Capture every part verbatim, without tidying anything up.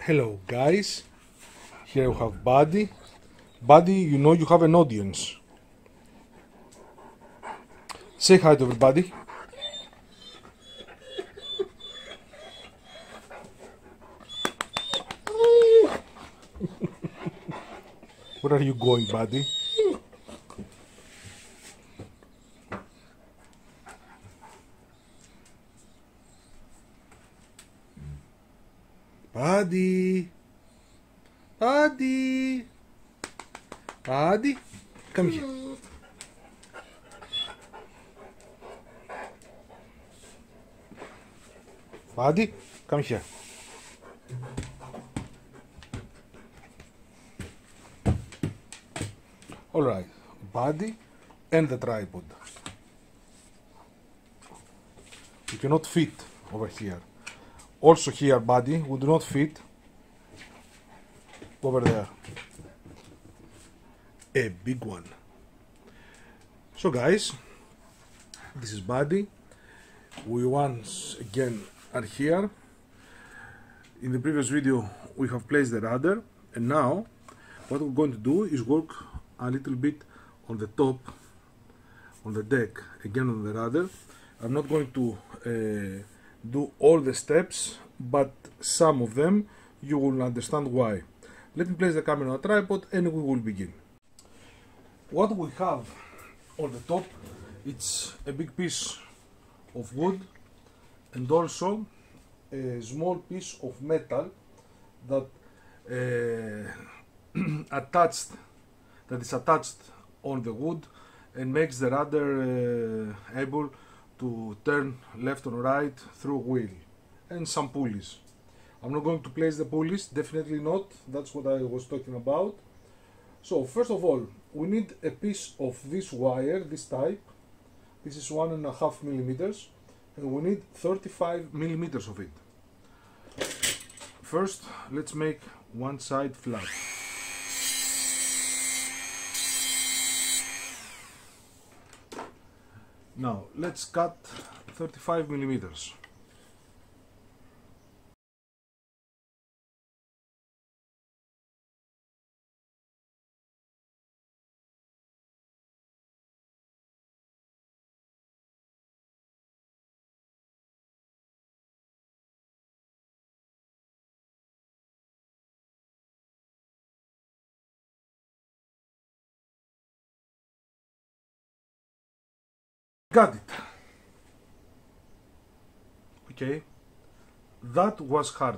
Hello guys, here we have Buddy. Buddy, you know you have an audience. Say hi to everybody. Where are you going, Buddy? Buddy, Buddy, Buddy, come here. Buddy, come here. All right, Buddy and the tripod. You cannot fit over here. Also here, Buddy, we do not fit over there. A big one. So guys, this is Buddy. We once again are here. In the previous video we have placed the rudder, and now what we're going to do is work a little bit on the top, on the deck, again on the rudder. I'm not going to uh, do all the steps, but some of them you will understand why. Let me place the camera on a tripod and we will begin. What we have on the top, it's a big piece of wood and also a small piece of metal that uh, attached that is attached on the wood and makes the rudder uh, able to turn left or right through a wheel, and some pulleys. I'm not going to place the pulleys, definitely not, that's what I was talking about. So first of all, we need a piece of this wire, this type. This is one and a half millimeters, and we need thirty-five millimeters of it. First, let's make one side flat. Now, let's cut thirty-five millimeters. Got it. Okay, that was hard.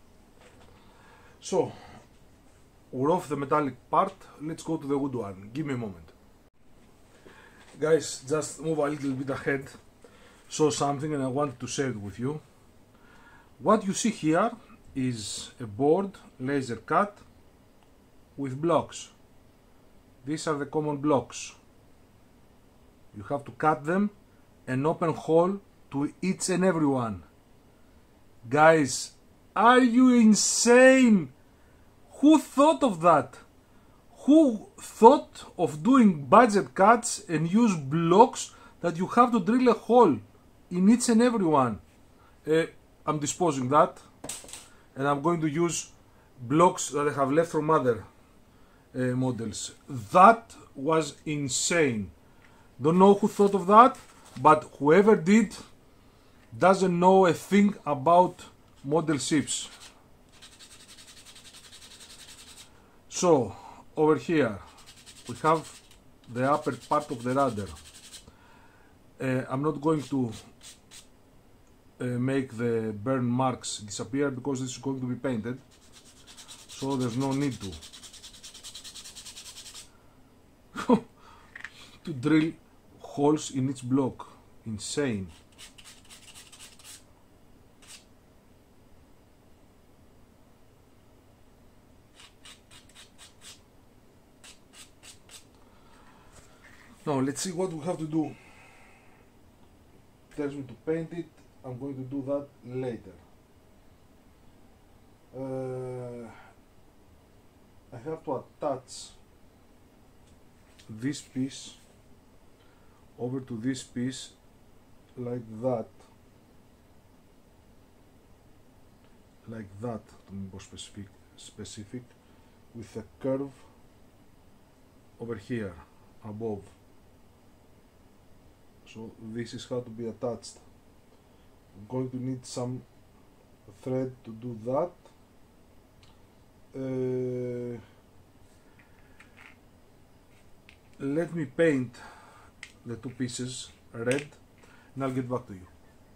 So, we're off the metallic part, let's go to the wood one. Give me a moment. Guys, just move a little bit ahead, show something, and I want to share it with you. What you see here is a board, laser cut, with blocks. These are the common blocks. You have to cut them and open hole to each and every one. Guys, are you insane? Who thought of that? Who thought of doing budget cuts and use blocks that you have to drill a hole in each and every one? Uh, I'm disposing that, and I'm going to use blocks that I have left from other uh, models. That was insane. Don't know who thought of that, but whoever did doesn't know a thing about model ships. So, over here we have the upper part of the rudder. Uh, I'm not going to uh, make the burn marks disappear because this is going to be painted, so there's no need to to drill holes in each block. Insane. Now let's see what we have to do. It tells me to paint it. I'm going to do that later. Uh, I have to attach this piece over to this piece like that, like that, to be more specific, specific, with a curve over here, above. So this is how to be attached. I'm going to need some thread to do that. Uh, let me paint the two pieces red and I'll get back to you.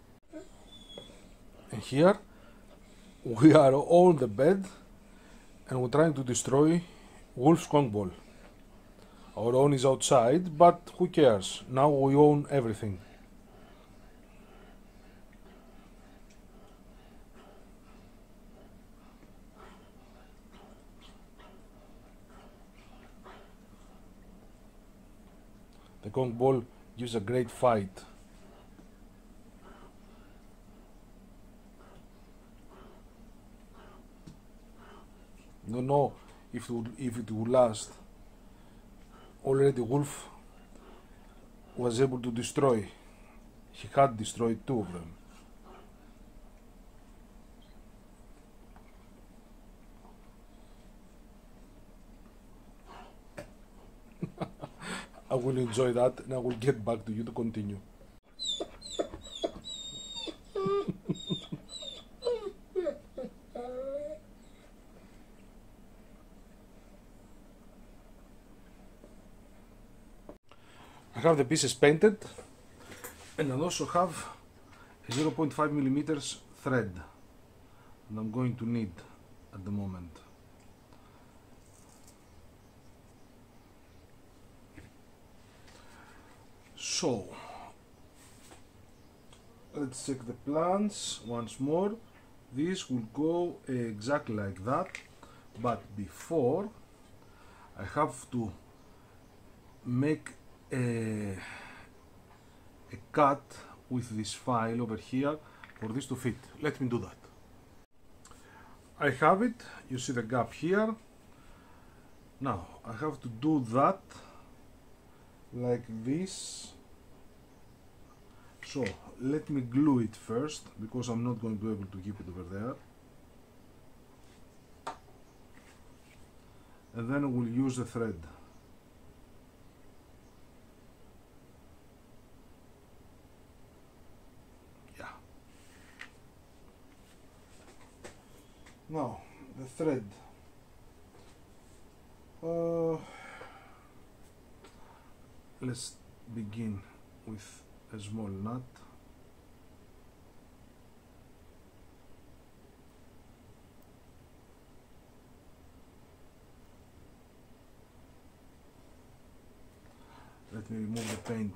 And here we are on the bed and we're trying to destroy Wolf's conch ball. Our own is outside, but who cares? Now we own everything. The conch ball gives a great fight. Don't know if it, would, if it will last. Already Wolf was able to destroy. He had destroyed two of them. I will enjoy that and I will get back to you to continue. I have the pieces painted and I also have a zero point five millimeters thread that I'm going to need at the moment. So let's check the plans once more. This will go exactly like that, but before I have to make a, a cut with this file over here for this to fit. Let me do that. I have it. You see the gap here. Now I have to do that like this. So let me glue it first because I'm not going to be able to keep it over there. And then we'll use the thread. Yeah. Now the thread. Uh, let's begin with a small knot. Let me remove the paint.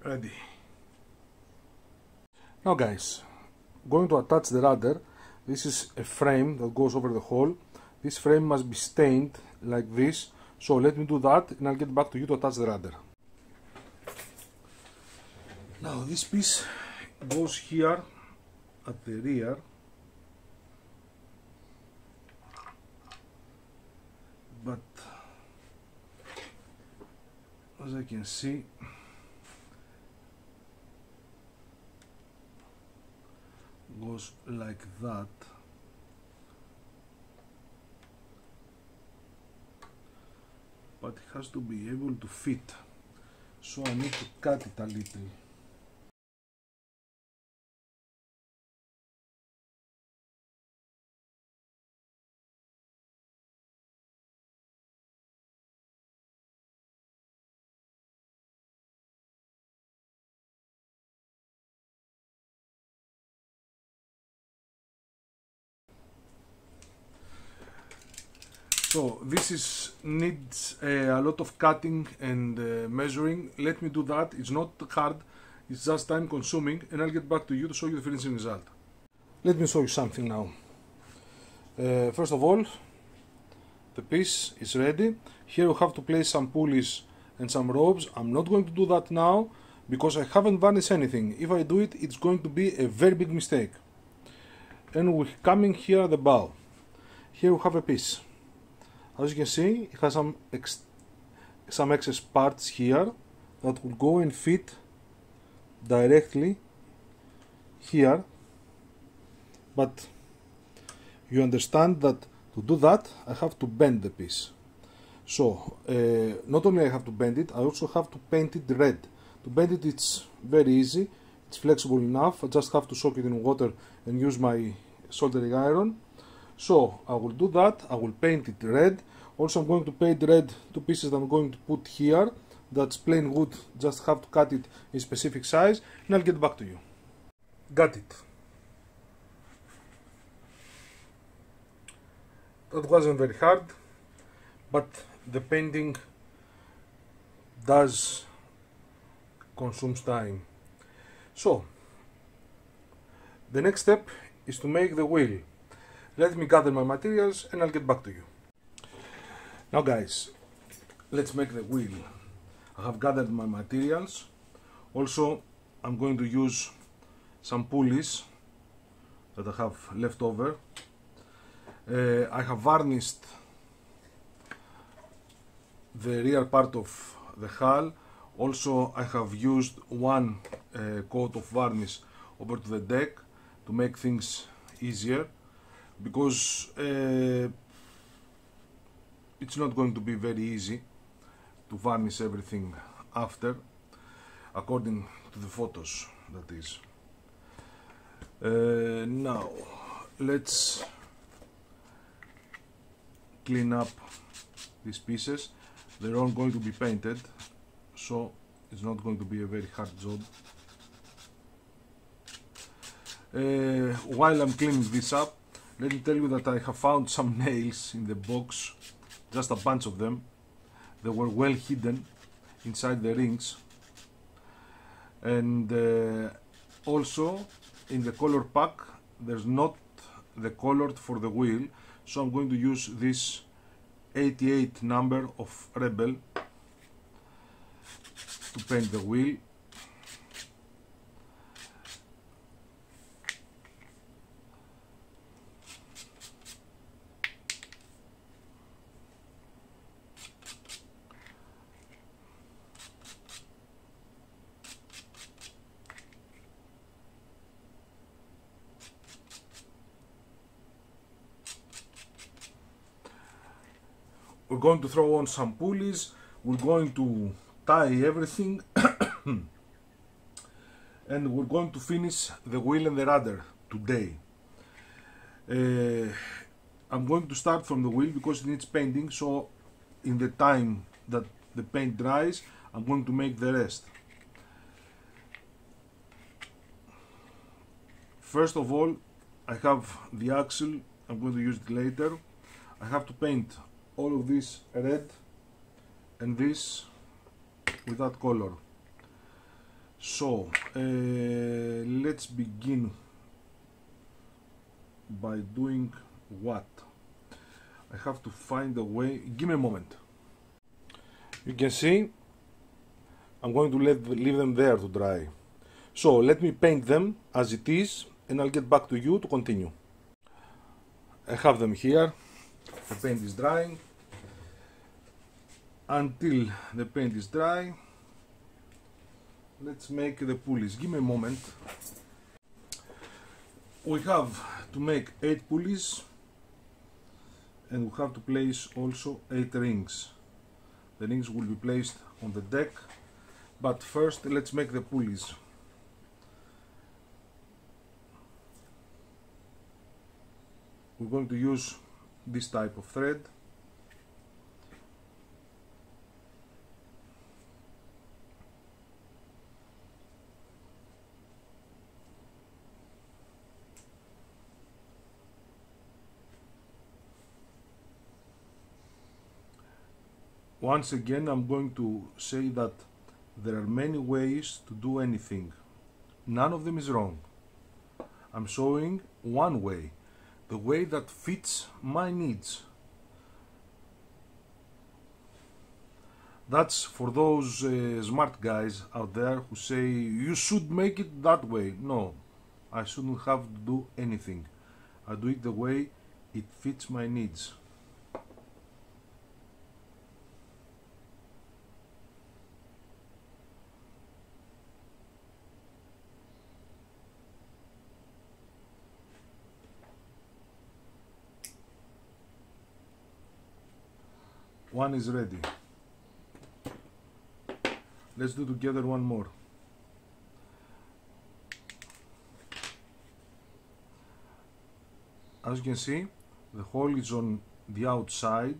Ready. Now guys, going to attach the rudder. This is a frame that goes over the hole. This frame must be stained like this. So let me do that and I'll get back to you to attach the rudder. Now this piece goes here at the rear. But as I can see, goes like that. But it has to be able to fit, so I need to cut it a little. So this is needs uh, a lot of cutting and uh, measuring. Let me do that. It's not hard, it's just time consuming, and I'll get back to you to show you the finishing result. Let me show you something now. Uh, first of all, the piece is ready. Here we have to place some pulleys and some ropes. I'm not going to do that now because I haven't varnished anything. If I do it, it's going to be a very big mistake. And we're coming here at the bow. Here we have a piece. As you can see, it has some ex some excess parts here that will go and fit directly here, but you understand that to do that I have to bend the piece. So uh, not only I have to bend it, I also have to paint it red. To bend it, it's very easy, it's flexible enough. I just have to soak it in water and use my soldering iron. So I will do that, I will paint it red. Also I'm going to paint red two pieces that I'm going to put here. That's plain wood, just have to cut it in specific size, and I'll get back to you. Got it. That wasn't very hard, but the painting does consume time. So the next step is to make the wheel. Let me gather my materials and I'll get back to you. Now guys, let's make the wheel. I have gathered my materials. Also, I'm going to use some pulleys that I have left over. Uh, I have varnished the rear part of the hull. Also, I have used one uh, coat of varnish over to the deck to make things easier, because uh, it's not going to be very easy to varnish everything after, according to the photos, that is. Uh, now let's clean up these pieces. They're all going to be painted, so it's not going to be a very hard job. Uh, while I'm cleaning this up, let me tell you that I have found some nails in the box, just a bunch of them. They were well hidden inside the rings. And uh, also in the color pack there's not the color for the wheel, so I'm going to use this eighty-eight number of Rebel to paint the wheel. We're going to throw on some pulleys, we're going to tie everything and we're going to finish the wheel and the rudder today. Uh, I'm going to start from the wheel because it needs painting, so in the time that the paint dries I'm going to make the rest. First of all, I have the axle, I'm going to use it later. I have to paint all of this red and this with that color. So uh, let's begin by doing what? I have to find a way. Give me a moment. You can see I'm going to let, leave them there to dry. So let me paint them as it is, and I'll get back to you to continue. I have them here. The paint is drying. Until the paint is dry, let's make the pulleys. Give me a moment. We have to make eight pulleys, and we have to place also eight rings. The rings will be placed on the deck, but first let's make the pulleys. We're going to use this type of thread. Once again, I'm going to say that there are many ways to do anything. None of them is wrong. I'm showing one way, the way that fits my needs. That's for those uh, smart guys out there who say you should make it that way. No, I shouldn't have to do anything. I do it the way it fits my needs. One is ready. Let's do together one more. As you can see, the hole is on the outside.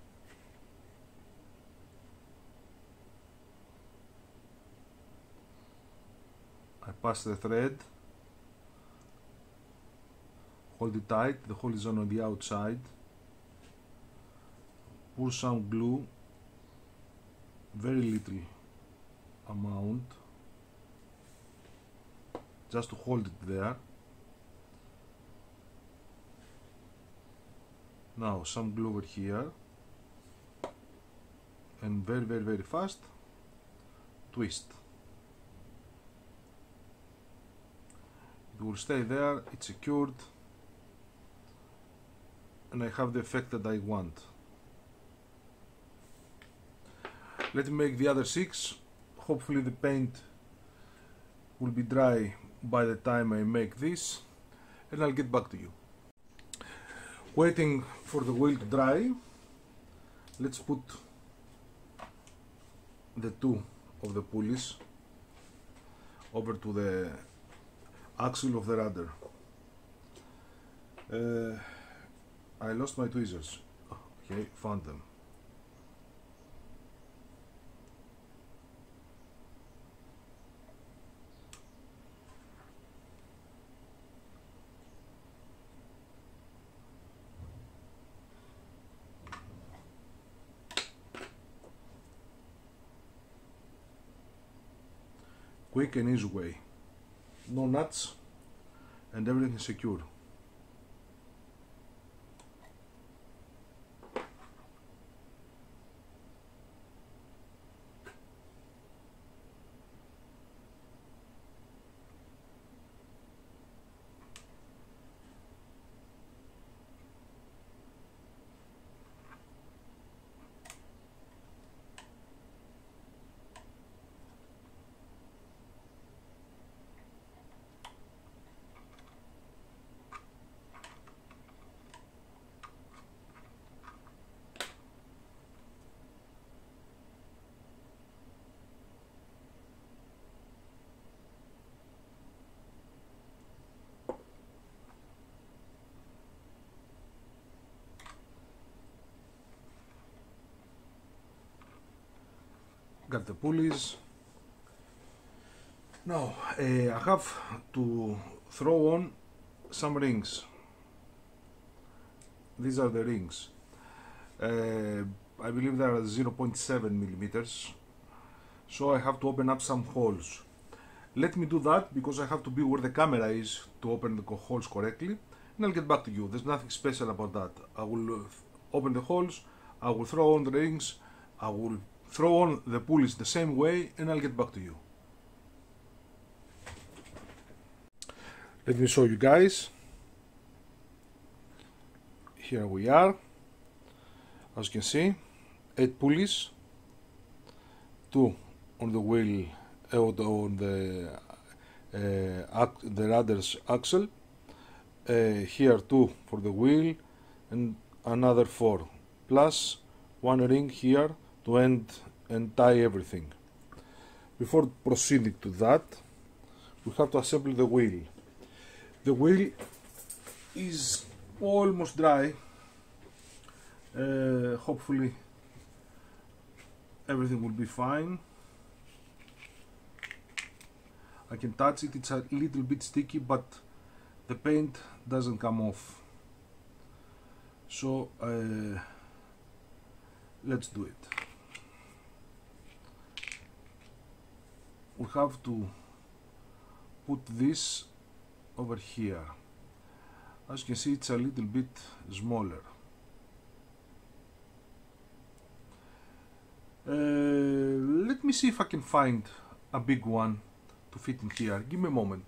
I pass the thread, hold it tight, the hole is on the outside. Pour some glue, very little amount, just to hold it there. Now some glue over here, and very very very fast twist. It will stay there, it's secured, and I have the effect that I want. Let me make the other six. Hopefully the paint will be dry by the time I make this, and I'll get back to you. Waiting for the wheel to dry, let's put the two of the pulleys over to the axle of the rudder. Uh, I lost my tweezers. Okay, found them. Quick and easy way, no nuts, and everything is secure. Got the pulleys. Now uh, I have to throw on some rings. These are the rings. Uh, I believe they are zero point seven millimeters. So I have to open up some holes. Let me do that because I have to be where the camera is to open the holes correctly, and I'll get back to you. There's nothing special about that. I will open the holes, I will throw on the rings, I will throw on the pulleys the same way, and I'll get back to you. Let me show you guys. Here we are. As you can see, eight pulleys, two on the wheel, uh, on the uh, the rudder's axle. Uh, here two for the wheel, and another four, plus one ring here to end and tie everything. Before proceeding to that, we have to assemble the wheel. The wheel is almost dry. Uh, hopefully everything will be fine. I can touch it, it's a little bit sticky, but the paint doesn't come off. So uh, let's do it. We have to put this over here. As you can see, it's a little bit smaller. Uh, let me see if I can find a big one to fit in here. Give me a moment.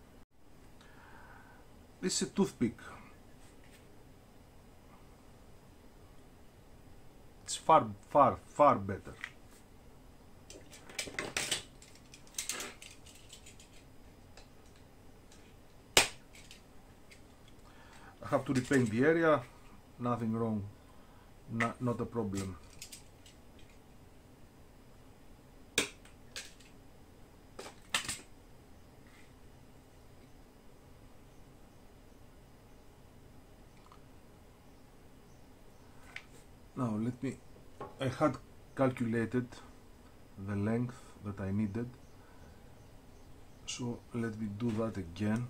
This is a toothpick. It's far, far, far better. I have to repaint the area. Nothing wrong. Not, not a problem. Now let me, I had calculated the length that I needed, so let me do that again.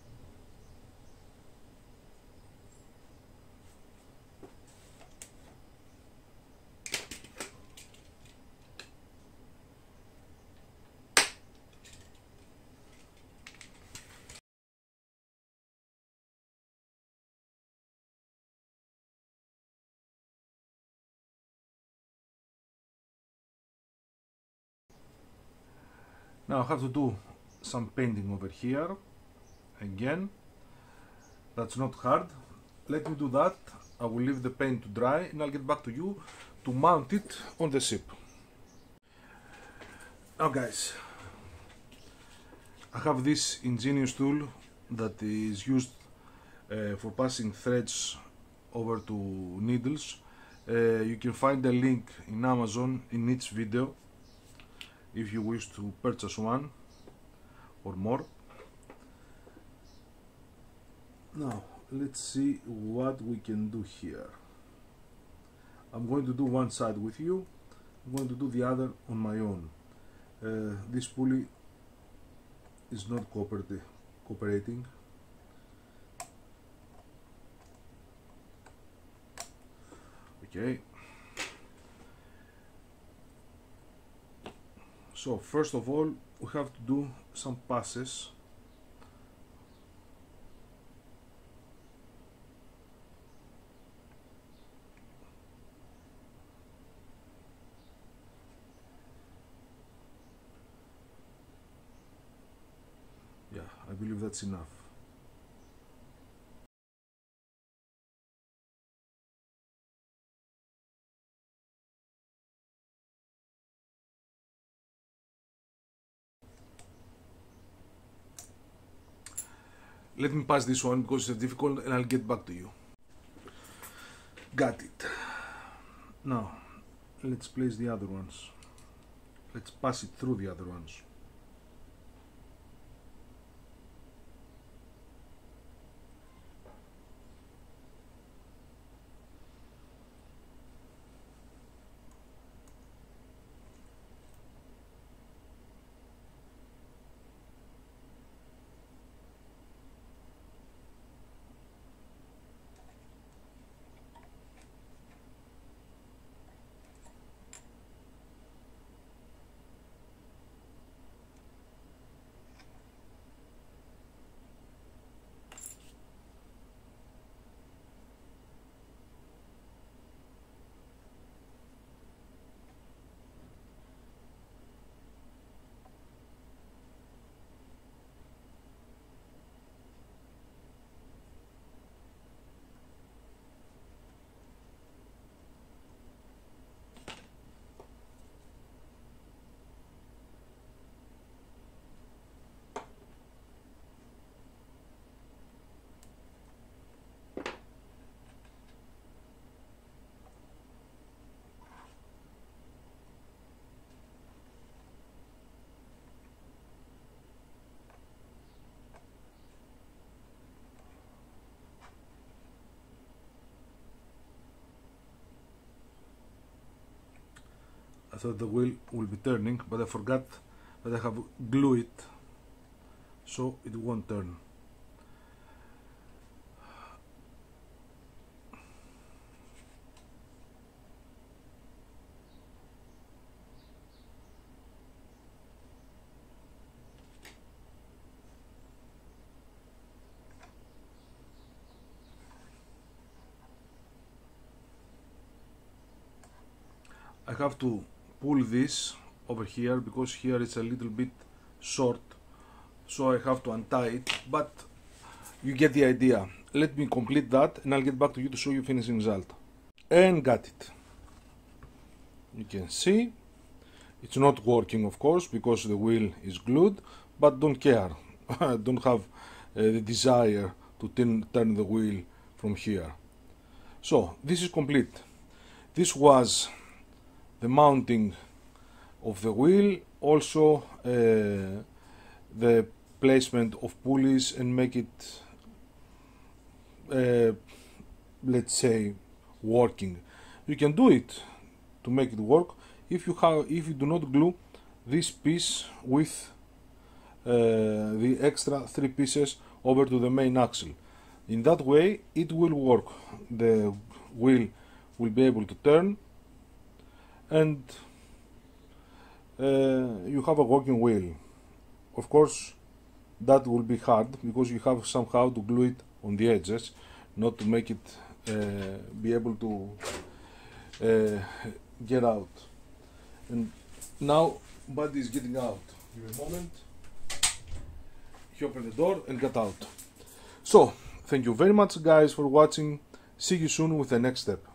Now I have to do some painting over here again. That's not hard. Let me do that. I will leave the paint to dry and I'll get back to you to mount it on the ship. Now guys, I have this ingenious tool that is used uh, for passing threads over to needles. Uh, you can find the link in Amazon in each video if you wish to purchase one or more. Now let's see what we can do here. I'm going to do one side with you, I'm going to do the other on my own. Uh, this pulley is not cooperating. Okay. So first of all, we have to do some passes. Yeah, I believe that's enough. Let me pass this one because it's difficult and I'll get back to you. Got it. Now, let's place the other ones. Let's pass it through the other ones. thought the wheel will be turning, but I forgot that I have glue it, so it won't turn. I have to pull this over here because here it's a little bit short, so I have to untie it, but you get the idea. Let me complete that and I'll get back to you to show you finishing result. And got it. You can see it's not working, of course, because the wheel is glued, but don't care. I don't have uh, the desire to turn, turn the wheel from here. So this is complete. This was the mounting of the wheel, also uh, the placement of pulleys, and make it uh, let's say working. You can do it to make it work if you have if you do not glue this piece with uh, the extra three pieces over to the main axle. In that way it will work. The wheel will be able to turn, and uh, you have a working wheel. Of course that will be hard because you have somehow to glue it on the edges, not to make it uh, be able to uh, get out. And now Buddy is getting out. Give me a moment. He opened the door and got out. So thank you very much guys for watching. See you soon with the next step.